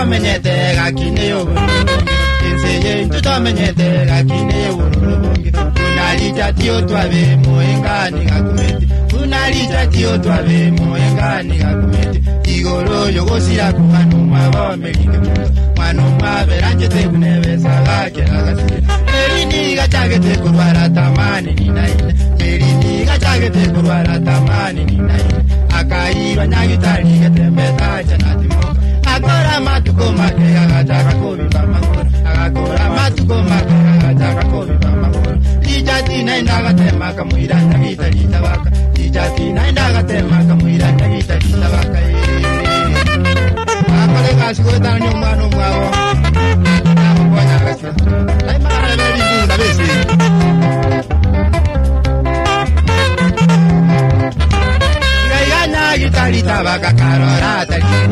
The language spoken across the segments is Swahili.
menyete gakine yo inseye tuta menyete gakine yo unalita tio twabe moengani gakumete unalita tio twabe moengani gakumete igoro yogosira kumano mwabamelike mwana mwaberanje kunebesa gakeraga merini gachagete kurwara tamani ninaine merini gachagete kurwara tamani ninaine akairwa nyagitari getembeta chanatimoka akora matuko make agataka kubiba makoro akora matuko make agataka kubiba makoro lijati naenda gatema kamuira nyagitari tabaka lijati naenda gatema kamuira nyagitari tabaka akore kasugota nyumano mwawo amonya gasa ai mara beri bunda besi gitari tabaka karora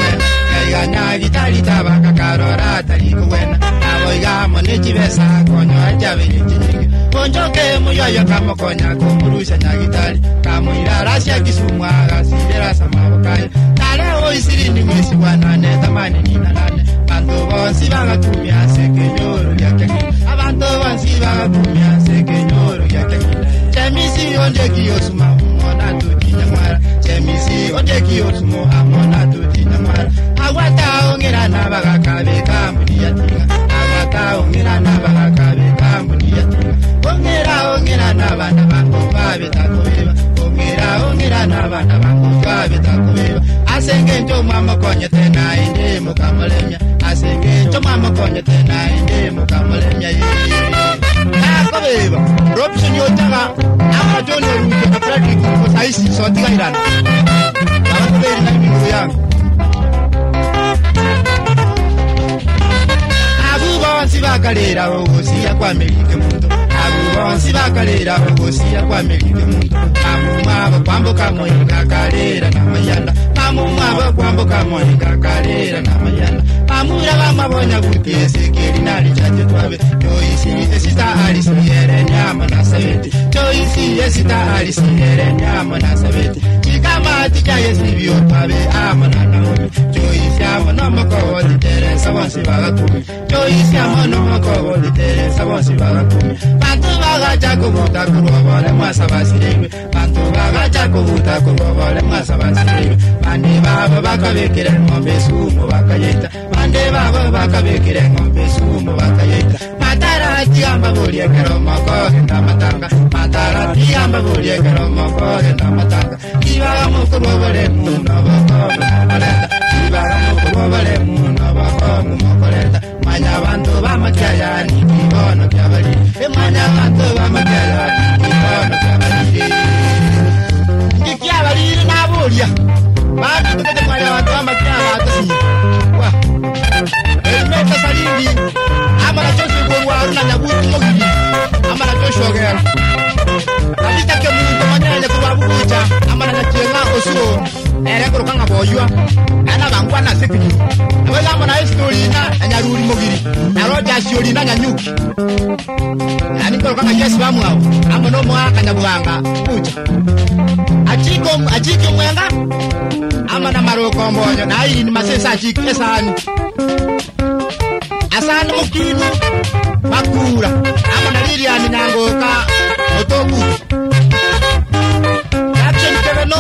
tari kuwena aboiga monechi besa konyo ajabiri kinige konjoke muyoyo kamokonya kumurusha nyagitari kamuira rasia kisumwa gasirera samabokayo tale oisirindi mwisi wanane tamani ninanane bantu bonsi bagatumia sekenyoro yakeni abantu bonsi bagatumia sekenyoro yakeni chemisi ondeki yosuma mona tukinyamara chemisi ondeki yosumo amona tukinyamara awata ongera nabaga kabe kamuniyatinga awata ongera nabaga kabe kamuniyatinga ongera nabana bango babe takobeba ongera nabana bango babe takobeba asenge nto mama konyete na inde mukamolemya asenge nto mama konyete na inde mukamolemya akobeba robson yotaga amajono ruke afradi ko saisi sotiga irana abakoberi na mingo yangu abubonsi bakalera ogosia kwa melike muntu abubonsi bakalera ogosia kwa melike muntu amumaba kwamboka moyinga kalera na mayanda amumaba kwamboka moyinga kalera na mayanda amura bamabonya gutese kerinali chaje twabe toisi esita alisi yere nyama na sabeti toisi esita alisi yere nyama na sabeti kama tika yesibio twabe amana naomi toisi amana mako diteresa wansi bagatumi toisi amana mako diteresa wansi bagatumi bantu bagacha kubuta kurobole mwasa basirebe bantu bagacha kubuta kurobole mwasa basirebe bande baba bakabekere ngombe sumo bakayeta bande baba bakabekere ngombe sumo bakayeta matara tiamba bolie keromoko enda matanga matara tiamba bolie keromoko enda matanga ibaga mukurobole muno bako mukoleta ibaga mukurobole muno bako mukoleta manya bantu bamakyaya ni kibono kyabali manya bantu bamakyaya ni kibono kyabali ngikyabali nabulia bantu kete manya bantu bamakyaya atasi wa meta salindi amara joshua gwaru na nyabuti mogiri amara joshua gero kabita ke muntu manyele kubabuja amara na chenga osuo ere kurukanga boyua ana bangwa na sekini abela mona history na nyaruri mogiri na roja siori na nyanyuki ani kurukanga yesu bamu hao amono mwa kanyabwanga buja achiko mwenga amana maroko mbonyo na hii ni masesa achiki esani asana mukinu bakura amana liliani nangoka otoku action keveno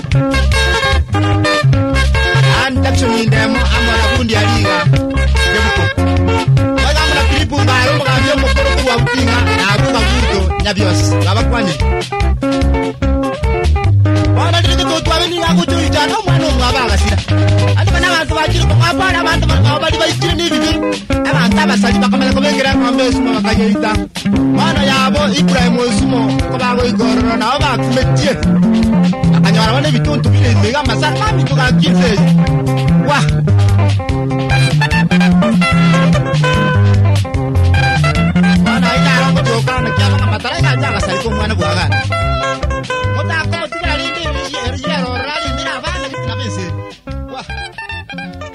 and action indemo amana kundi aliga debuko wala amana klipu baro mugambye mukoro kuwa utinga na abuka buto nyabyose babakwani wana ndiko twabeni ngakucho itano mwana umwabanga sira andi bana bantu bakiri ko abana abantu bali bayikiri n'ibibiri abantu abasali bakomeza kubengera ngombe sumo bakayita bana yabo Ibrahim Osumo ko babo igororo naho bakumetie akanyara bane bituntu bile mega masaka mami tukakitse wa bana ina rongo tokana kyama matara ina janga sali ko mwana bwagana mota ko tigari ndi yero rali mira bana bitabese wa